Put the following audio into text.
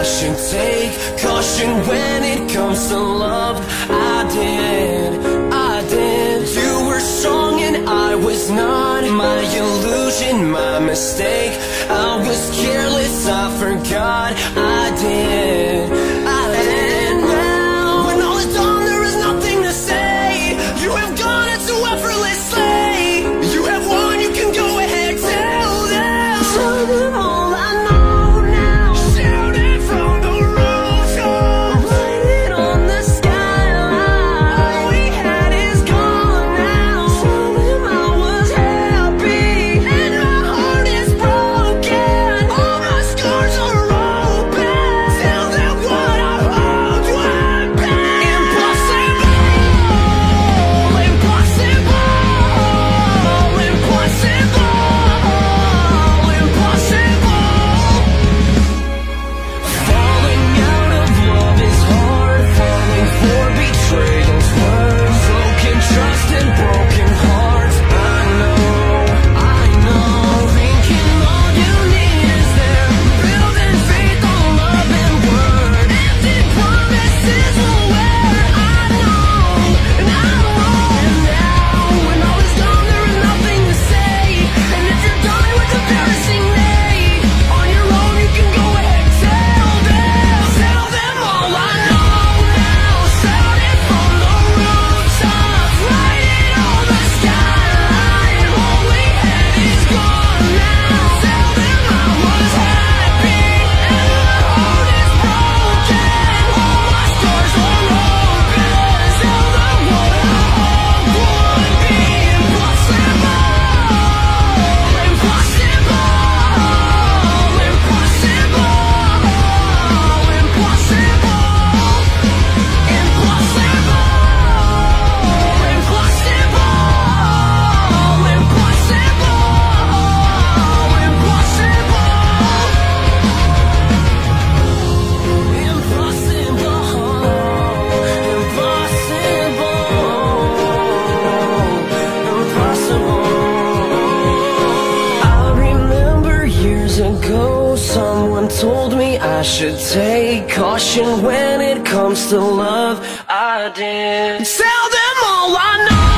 I should take caution when it comes to love. I did. You were strong and I was not. My illusion, my mistake. I was careless, I forgot. I did. And now, when all is done, there is nothing to say. You have gone into effortlessly. You have won, you can go ahead, tell them. Tell them all I know now. Shout it from the rooftops. Write it on the skyline. All we had is gone now. Tell them I was happy and my heart is broken. All my scars are open. Tell them what I hoped would be. Impossible, impossible, Falling out of love is hard. Falling for betrayal's worse. Broken trust and broken hearts. I know. Thinking all you need is there. Building faith on love and word. Empty promises will wear. I know. And now, when all is done, there is nothing to say. And if you're done with embarrassing me, on your own you can go ahead, tell them all I know now. Shout it from the rooftops, write it on the skyline. All we had is gone now. Tell them I was happy and my heart is broken. All my scars are open. Tell them what I hope would be. Impossible, impossible, someone told me I should take caution when it comes to love. I did. Tell them all I know.